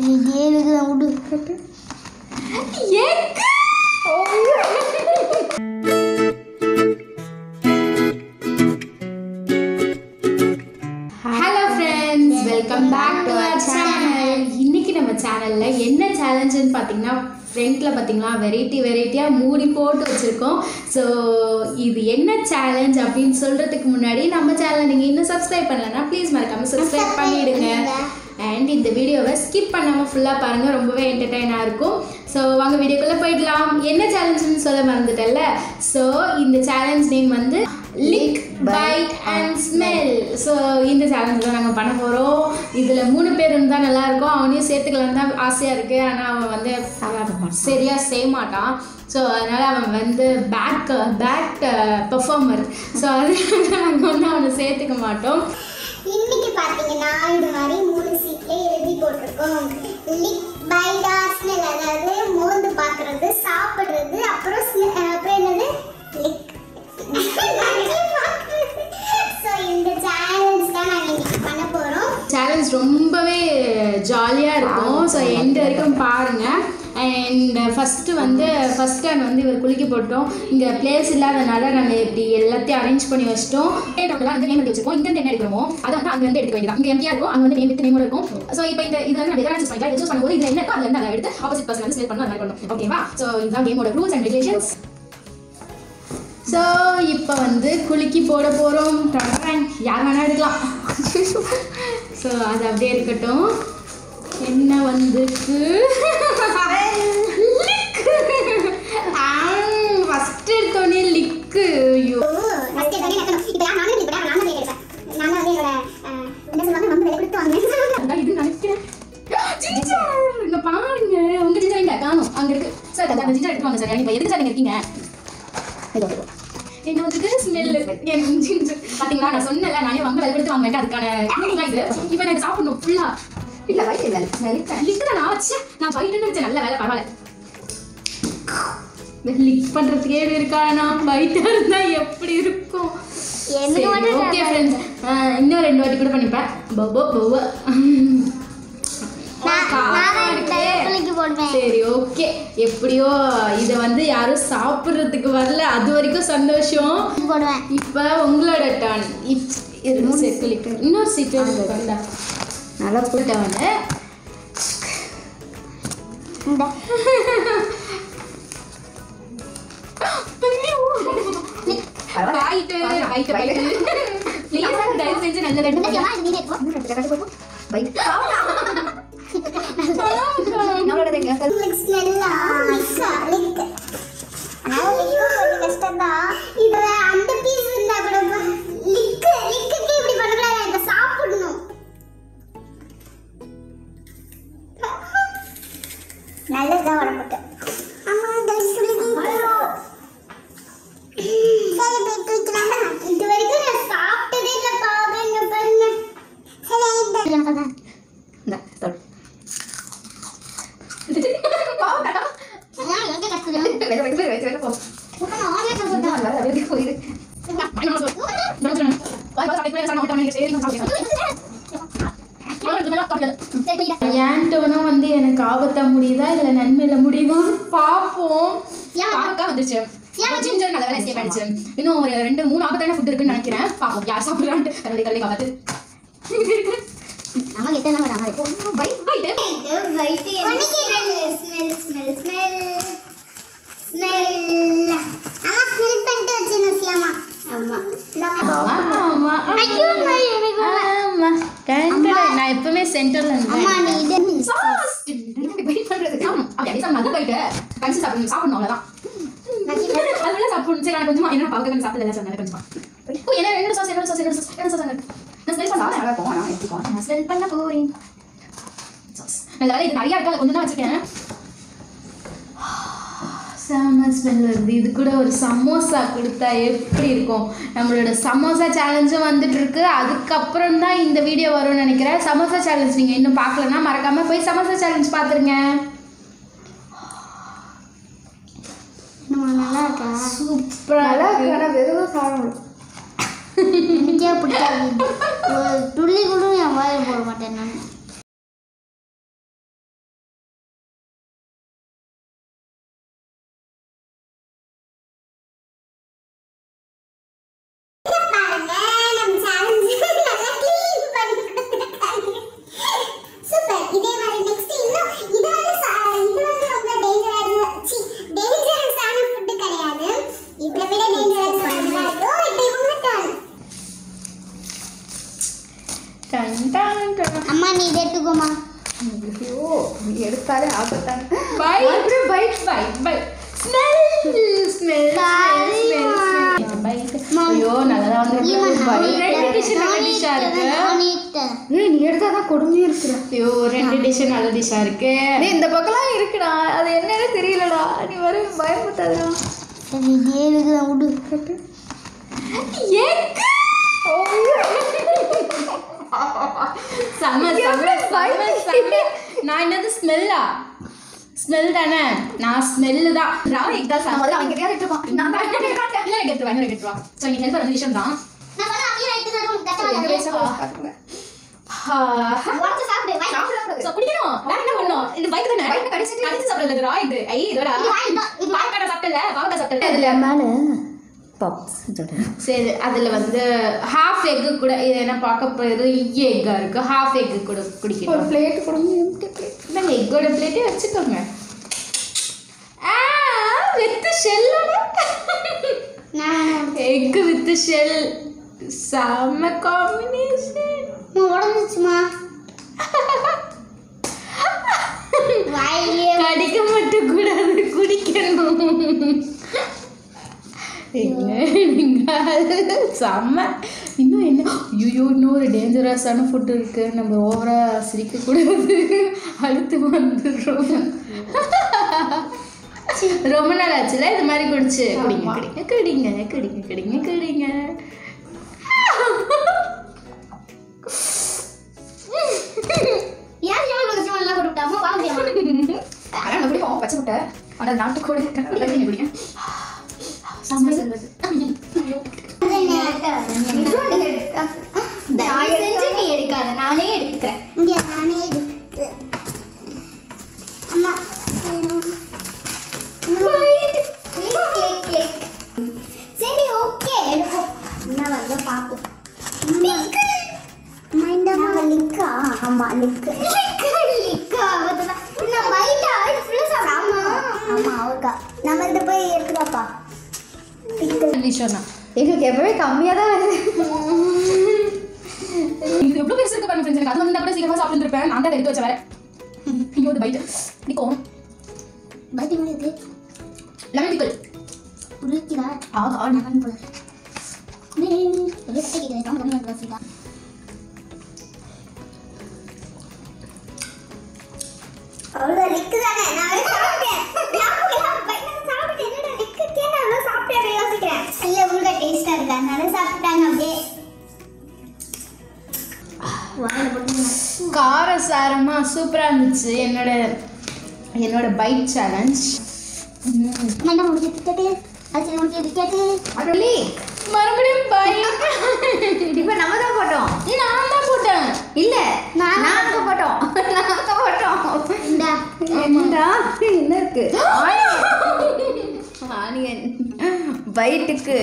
Hello friends, welcome back to our channel. இன்னைக்கு நம்ம சேனல்ல என்ன சேலஞ்சுன்னு பாத்தீங்கன்னா ஃப்ரண்ட்ல பாத்தீங்களா வெரைட்டியா மூடி போட்டு வச்சிருக்கோம். ஸோ இது என்ன சேலஞ்ச் அப்படின்னு சொல்றதுக்கு முன்னாடி நம்ம சேனலை நீங்க இன்னும் சப்ஸ்கிரைப் பண்ணலன்னா ப்ளீஸ் மறக்காம சப்ஸ்கிரைப் பண்ணிடுங்க. அண்ட் இந்த வீடியோவை ஸ்கிப் பண்ணாமல் ஃபுல்லாக பாருங்கள், ரொம்பவே என்டர்டெயினாக இருக்கும். ஸோ வாங்க வீடியோக்குள்ளே போயிடலாம். என்ன சேலஞ்சுன்னு சொல்ல மறந்துட்டல. ஸோ இந்த சேலஞ்ச் நேம் வந்து lick bite and smell. So இந்த சேலஞ்ச் தான் நாங்கள் பண்ண போகிறோம். இதில் 3 பேர் இருந்தால் நல்லாயிருக்கும். அவனையும் சேர்த்துக்கலாம் தான் ஆசையாக இருக்குது. ஆனால் அவன் வந்து சரியாக செய்ய மாட்டான். ஸோ அதனால் அவன் வந்து பேட் பெர்ஃபார்மர். ஸோ அதனால நாங்கள் வந்து அவனை சேர்த்துக்க மாட்டோம். இன்னைக்கு பாத்தீங்கன்னா இது மாதிரி 3 சீட்ல எழுதி போட்டிருக்கோம். லிக் பைட் ஆர் ஸ்மெல், அதாவது மோந்து பார்க்கிறது, சாப்பிடுறது, அப்புறம் என்னது லிக். ஸோ இந்த சேலஞ்ச் தான் நாங்கள் இன்னைக்கு பண்ண போகிறோம். சேலஞ்ச் ரொம்பவே ஜாலியாக இருக்கும். ஸோ எண்ட் வரைக்கும் பாருங்கள். அண்ட் ஃபஸ்ட் டைம் வந்து இவர் குளிக்க போட்டோம். இங்கே பிளேஸ் இல்லாதனால நாங்கள் இப்படி எல்லாத்தையும் அரேஞ்ச் பண்ணி வச்சிட்டோம். டோட்டலாக வந்து நேம் எழுதி வச்சிருக்கோம். இங்கே என்ன எடுக்கிறோமோ அதை வந்து அங்கே வந்து எடுக்க வேண்டியது. அங்கே எம்டியாக இருக்கும், அங்கே வந்து நேம் வித் நேமோட இருக்கும். ஸோ இப்போ இது வந்து நம்ம எதாவது பண்ணிக்கலாம். சூஸ் பண்ணும்போது இதில் என்ன இருக்கோ அதில் அதை எடுத்து ஆப்போசிட் பர்சன் வந்து செலக்ட் பண்ணணும். அதை பண்ணணும். ஓகேவா? ஸோ இதுதான் கேமோட ரூல்ஸ் அண்ட் ரெகுலேஷன்ஸ். ஸோ இப்போ வந்து குலுக்கி போட போகிறோம். யார் வேணால் எடுக்கலாம். ஸோ அது அப்படியே இருக்கட்டும். என்ன வந்துருக்கு? ஃபர்ஸ்ட் எடுத்தோடனே லிக்கு. ஐயோ இது நினைக்கிறேன். இங்க பாருங்க, உங்க ஜிஞ்சர் எங்க காணோம்? அங்க இருக்கு சார். அந்த ஜிஞ்சர் எடுத்து வாங்க சார். இப்போ எதுக்கு சார் நீங்க இருக்கீங்க? என்ன வந்து ஸ்மெல் பாத்தீங்களா? நான் சொன்னல, நானே வாங்க எடுத்து வாங்க. அதுக்கான இது இப்போ எனக்கு சாப்பிடணும் ஃபுல்லா. இல்ல வயிற்று வேலை லிக் தான் ஆச்சு. நான் வயிற்றுன்னு நினைச்சேன். நல்ல வேலை, பரவாயில்ல. லிக் பண்றதுக்கே இருக்கா? நான் வயிற்றா இருந்தா எப்படி இருக்கும்? ஓகே ஃப்ரெண்ட்ஸ், இன்னும் 2 வாட்டி கூட பண்ணிப்பேன். சரி ஓகே. எப்படியோ இதை வந்து யாரும் சாப்பிட்றதுக்கு வரல, அது வரைக்கும் சந்தோஷம். இப்போ உங்களோட டர்ன். இன்னொரு சீட்டு நல்லா போட்டவன நல்லதான் வரப்பட்ட இது வரைக்கும் நான் சாப்பிட்டதே இல்லை. பாருங்க பாருங்க. ஏன்டோனும் வந்து எனக்கு ஆபத்தா முடியுதா இல்ல நன்மையில முடியுதான்னு பாப்போம். வந்துச்சு. ஜிஞ்சர் நல்ல வேலை எஸ்கேப் ஆயிடுச்சு. இன்னும் ஒரு 2-3 ஆபத்தான ஃபுட் இருக்குன்னு நினைக்கிறேன். பாப்போம் யார் சாப்பிடுறான்ட்டு. கரடி கரடி காப்பாத்து. நமக்கு எத்தனை வராங்க? பைட் பைட் இது bite smell smell smell smell. ஆமா ஸ்மெல் பண்ணிட்டு வச்சிருந்தேன்மா. ஆமா ஆமா. ஐயோ ஆமா கரெக்ட்டா. நான் எப்பவுமே சென்டர்ல இருந்தேன். அம்மா நீ இது சாஸ் இது பைட் பண்றது. ஆமா அப்படியே சாப்பிடணும். பைட் கஞ்சி சாப்பிடணும் அவ்வளவுதான். அதனால சாப்பிடணும். சரி நான் கொஞ்சமா என்ன பாக்க சாப்பிடல சொன்னேன் கொஞ்சமா. ஓ என்ன சாஸ் நான் ஸ்மெல் பண்ணா நல்லா இருக்கும். நான் எடுத்துக்கோ. நான் ஸ்மெல் பண்ண போறேன். சாஸ் நல்ல வேலை இது நிறைய இருக்கா, கொஞ்சம் தான் வச்சிருக்கேன். செம்ம ஸ்மெல் வருது. இது கூட ஒரு சமோசா கொடுத்தா எப்படி இருக்கும்? நம்மளோட சமோசா சேலஞ்சும் வந்துட்டு இருக்கு. அதுக்கப்புறம் தான் இந்த வீடியோ வரும்னு நினைக்கிறேன். சமோசா சேலஞ்ச் நீங்கள் இன்னும் பார்க்கலன்னா மறக்காம போய் சமோசா சேலஞ்ச் பார்த்துருங்க. நல்லா இருக்கா? சூப்பராக இருக்கு. வெறும் சாப்பிடணும். எனக்கே பிடிக்காது. ஒரு துள்ளி கூட என் வாயில் போட மாட்டேன் நான். எடுத்தாலே ஆபத்தான பை ஸ்மெல் ஐயோ நல்லா வந்து ரெண்டு டிஷ் நல்ல டிஷ்ஷா இருக்கு. நீ எடுத்தாதான் கொடுமையா இருக்குடா. ஐயோ 2 டிஷ் நல்ல டிஷ்ஷா இருக்கு. நீ இந்த பக்கம்லாம் இருக்குடா, அது என்னன்னு தெரியலடா. நீ வர பயப்படாதடா. நான் என்னது ஸ்மெல் தானே, நான் ஸ்மெல்லு தான். நான் எக்ஸால் முதல்ல அவங்க கிட்ட எடுத்துப்பான். நான் எடுத்துவா. ஸோ நீ ஹெல்ப் பண்ண விஷயம் தான். குடிக்கணும். வேற என்ன பண்ணணும்? இது பைக் தானே, கடிச்சு சாப்பிடல. இது ஐ இதோட பாவக்காய் சாப்பிட்டல. அதுல மேல பப்ஸ். சரி, அதில் வந்து ஹாஃப் எக்கு கூட இது என்ன பார்க்க போகிறது எக்காக இருக்குது. ஹாஃப் எக்கு கூட குடிக்கணும். ஒரு பிளேட் கொடுங்க. இல்லைங்க, எக்கோட பிளேட்டே வச்சுக்கோங்க. வித் ஷெல்லோட எக்கு வித் ஷெல் செம்ம காம்பினேஷன். உடஞ்சிச்சுமா கடிக்க மட்டும் கூடாது, குடிக்கணும். செம்ம. இன்னும் என்ன, ஐயோ இன்னொரு டேஞ்சரஸான ஃபுட் இருக்கு. நம்ம ஓவரா சிரிக்கக்கூடாது, அடுத்து வந்துடுறோம். ரொம்ப நாள் ஆச்சுல இது மாதிரி குடிச்சு. குடிங்க குடிங்க குடிங்க குடிங்க குடிங்க குடிங்க. ஏன் எல்லாம் கொடுத்தாமோ வாங்க பிடிக்கும் பச்சை முட்டை. ஆனால் நாட்டுக்கோழி குடிங்க. நீ எடுக்காத, நானே எடுக்கிறேன். நானே எடுத்து அம்மா சரி ஓகே எடுப்போம். என்ன வந்து பார்ப்போம். லிக்கா ஆமா லிக்கு லிக்கா அதுதான் நான் வைட்டா ஃபுல்லா சாப்பிட. ஆமா ஆமா அவர்க்கா நம்ம இத போய் எடுத்துவாப்பா. எங்களுக்கு எப்பவுமே கம்மியாக தான் வருது. இது எவ்வளோ பெருசு இருக்கு பாருங்க ஃப்ரெண்ட்ஸ். அது வந்து கூட சீக்கிரமாக சாப்பிட்டுருப்பேன். நான் தான் எடுத்து வச்ச வேற. ஐயோ இது பைட் நிற்கும். பைட் என்ன இது? லெமன் பிக்கல் புரியுதா? நான் போல நீ ரெஸ்ட் கேக்குறேன். நான் கம்மி பண்ணி அவ்வளோ லிக்கு தானே. நான் சாப்பிட்டேன். நான் பையன் சாப்பிட்டு என்னடா லிக்கு கேனா நான் சாப்பிட்டே யோசிக்கிறேன். இல்ல உங்க டேஸ்டா இருக்கு அதனால சாப்பிட்டாங்க. அப்படியே வாயில போட்டு காரசாரமா சூப்பரா இருந்துச்சு. என்னோட பைட் சேலஞ்ச். நான் முடிச்சிட்டு அது முடிச்சிட்டு அடலி மறுபடியும் பைட். இப்போ நம்ம தான் போட்டோம். நான் தான் போட்டேன். இல்ல நாங்க போட்டோம். இந்த என்னடா என்ன இருக்கு? ஆனியன் பைட்டுக்கு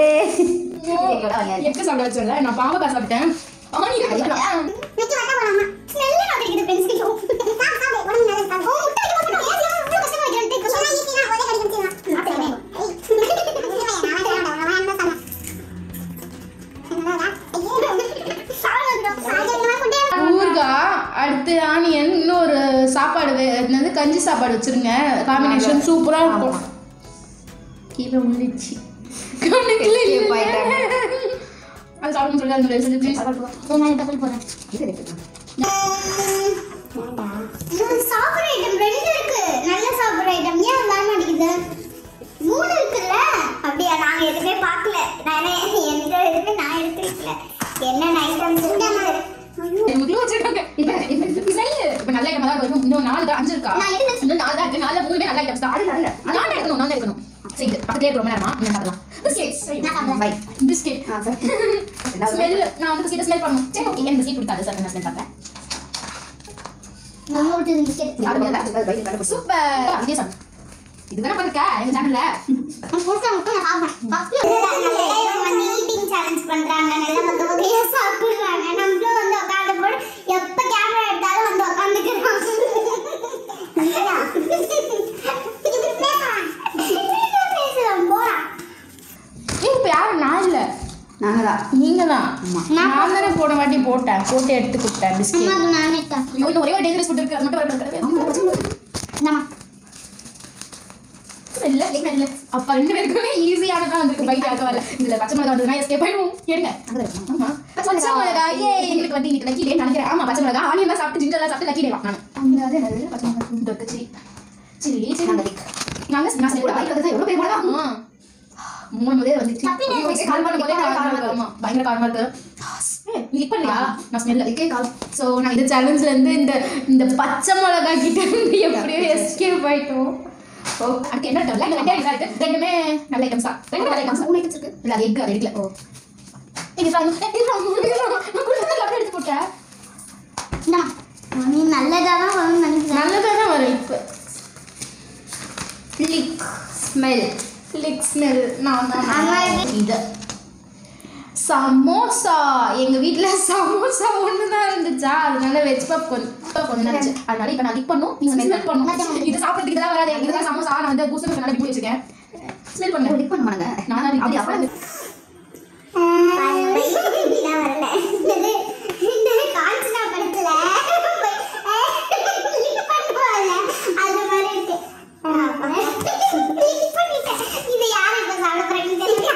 எக்கு சாப்பிட வச்சோம்ல, நான் பாவக்காய் சாப்பிட்டேன். ஆனியன் நிக்கி வர போறாமா ஸ்மெல் அப்படிக்குது ஃப்ரெண்ட்ஸ். சாப்பிடு உடனே நல்லா சாப்பிடு. ஓ முட்டை இது போட்டு ஏன் இவ்வளவு கஷ்டமா வைக்கிறேன். சொன்னா ஈஸியா ஒரே கடிச்சினா சாப்பிடுறேன். ஊறுகாய், அடுத்து ஆனியன், இன்னொரு சாப்பாடு என்னது கஞ்சி சாப்பாடு வச்சிருங்க. காம்பினேஷன் சூப்பரா இருக்கும். கீழே உள்ளிச்சு அது சாப்பிடணும்னு சொல்லி அது சொல்லி ப்ளீஸ். நான் டபுள் போறேன். சாப்பிட்ற ஐட்டம் 2 இருக்கு. நல்ல சாப்பிட்ற ஐட்டம் ஏன் வர மாட்டேங்குது? 3 இருக்குல்ல. அப்படியே நாங்க எதுவுமே பார்க்கல. நானே எந்த எதுவுமே நான் எடுத்துக்கல. என்ன ஐட்டம் வச்சிருக்காங்க. இப்ப நல்ல ஐட்டம் தான் இருக்கும். இன்னும் 4 தான் 5 இருக்கா? இன்னும் 4 தான் இருக்கு. 4 3 நல்ல ஐட்டம்ஸ் தான். நான் தான் எடுக்கணும். சரி பக்கத்துலயே ரொம்ப நேரமா என்ன சாப்பிடலாம்? பிஸ்கெட். By biscuit. ஸ்மெல் நான் வந்து பிஸ்கெட் ஸ்மெல் பண்ணனும். சரி ஓகே எனக்கு பிஸ்கெட் பிடிக்காது சார். நான் ஸ்மெல் பண்றேன். நம்ம ஒரு பிஸ்கெட் சூப்பர். இதே சார் இது வேணா பாருங்க எங்க சேனல்ல ஈட்டிங் சேலஞ்ச் பண்றாங்க. நல்ல வகையா சாப்பிடுறாங்க. நம்மளும் வந்து உட்காந்து போடு எப்ப கேமரா எடுத்தாலும் வந்து உட்காந்துக்கிறோம். இப்ப யாரும் நான் இல்ல நாங்கதான். நீங்க தான். நான் தானே போன வாட்டி போட்டு எடுத்து கொடுத்தேன் பிஸ்கெட். நானே ஒரே ஒரு டேஞ்சரஸ் ஃபுட் இருக்கு அது மட்டும் வரக்கூடாது. ஸ்மெல்ல ஸ்மெல்ல அப்ப ரெண்டு பேருக்குமே ஈஸியானதான் வந்துருக்கு பைட் ஆக வரல இதுல பச்சை மிளகா வந்ததுன்னா எஸ்கேப் ஆயிடும் எடுங்க ஆமா பச்சை மிளகா எங்களுக்கு வந்து இன்னைக்கு லக்கி டே நினைக்கிறேன் ஆமா பச்சை மிளகா ஆனியன் தான் சாப்பிட்டு ஜிஞ்சர் சாப்பிட்டு லக்கி டே நான் அது என்னது பச்சை மிளகா தொட்டு சில்லி நாங்க நான் கூட பைக் வந்து எவ்வளவு பெரிய மிளகா மூணு முதல்ல வந்துச்சு கால் பண்ண போதே ஆமா பயங்கர காரமா இருக்கு நீ கிளிக் பண்ணியா நான் ஸ்மெல்ல இருக்கே கால் சோ நான் இந்த சேலஞ்ச்ல இருந்து இந்த பச்சை மிளகா கிட்ட இருந்து எப்படியோ எஸ்கேப் ஆயிட்டோம் ஓ அதுக்கு என்ன டவுல இந்த ரெண்டே இருக்கு ரெண்டுமே நல்ல ஐட்டம்ஸ் தான் ரெண்டு நல்ல ஐட்டம்ஸ் மூணு ஐட்டம்ஸ் இருக்கு இல்ல அது எக் அது எடுக்கல ஓ இது நான் குடுத்து அப்படியே எடுத்து போட்டேன் நான் நீ நல்லதா தான் வரும்னு நினைக்கிறேன் நல்லதா தான் வரும் இப்போ லிக் ஸ்மெல் நான் இது சமோசா எங்க வீட்ல சமோசா ஒன்று தான் இருந்துச்சா அதனால வெஜ் பப் கொஞ்சம் நினைச்சு அதனால இப்போ நான் லிக் பண்ணும் நீங்க ஸ்மெல் பண்ணும் இது சாப்பிட்றதுக்கு தான் வராது இதுதான் சமோசா நான் வந்து பூசை நல்லா லிக் வச்சிருக்கேன் ஸ்மெல் பண்ணுங்க லிக் பண்ண மாட்டாங்க நான் அப்படி அப்புறம் காஞ்சனா படத்துல இது யாரு இப்ப சாப்பிடுறேன்னு தெரியல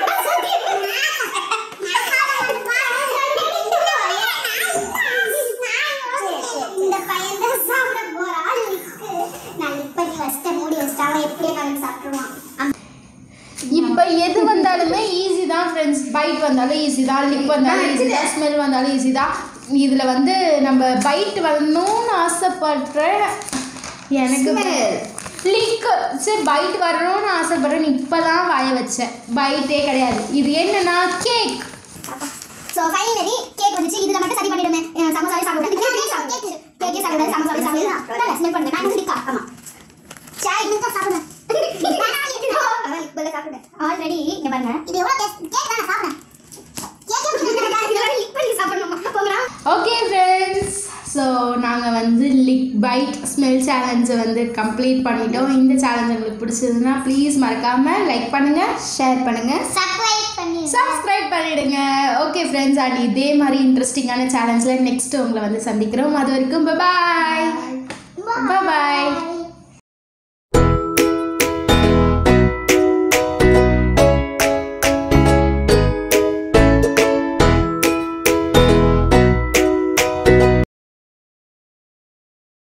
இந்த பையன் தான் சாப்பிட போறான் நான் இப்ப ஃபர்ஸ்ட் மூடி வச்சிட்டாங்க எப்படியே நான் சாப்பிடுவான் இப்போ எது வந்தாலுமே ஈஸி தான் ஃப்ரெண்ட்ஸ் பைட் வந்தாலும் ஈஸி தான் லிப் வந்தாலும் ஈஸி தான் ஸ்மெல் வந்தாலும் ஈஸி தான் இதில் வந்து நம்ம பைட் வரணும்னு ஆசைப்படுறேன் எனக்கு லிக் சரி பைட் வரணும்னு ஆசைப்படுறேன் இப்போ தான் வாய வச்சேன் பைட்டே கிடையாது இது என்னன்னா கேக் சோ ஃபைனலி கேக் வந்துச்சு இதுல மட்டும் சரி பண்ணிடுமே சமோசாவே சாப்பிடுறது கேக்கே சாப்பிடுறது சமோசாவே சாப்பிடுறது நல்லா ஸ்மெல் பண்ணுங்க நான் லிக்கா ஆமா சாய் இன்னும் சாப்பிடுங்க பல்ல சாப்பிடுங்க ஆல்ரெடி இங்க பாருங்க இது எவ்வளவு கேக் தான சாப்பிடுங்க கேக்கே இதெல்லாம் லிக் பண்ணி சாப்பிடணுமா போங்கடா ஓகே ஃப்ரெண்ட்ஸ் ஸோ நாங்கள் வந்து லிக் பைட் ஸ்மெல் சேலஞ்சை வந்து கம்ப்ளீட் பண்ணிட்டோம் இந்த சேலஞ்ச் உங்களுக்கு பிடிச்சதுன்னா ப்ளீஸ் மறக்காமல் லைக் பண்ணுங்கள் ஷேர் பண்ணுங்கள் சப்ஸ்கிரைப் பண்ணிடுங்க ஓகே ஃப்ரெண்ட்ஸ் அண்ட் இதே மாதிரி இன்ட்ரெஸ்டிங்கான சேலஞ்சில் நெக்ஸ்ட் உங்களை வந்து சந்திக்கிறோம் அது வரைக்கும் பாய்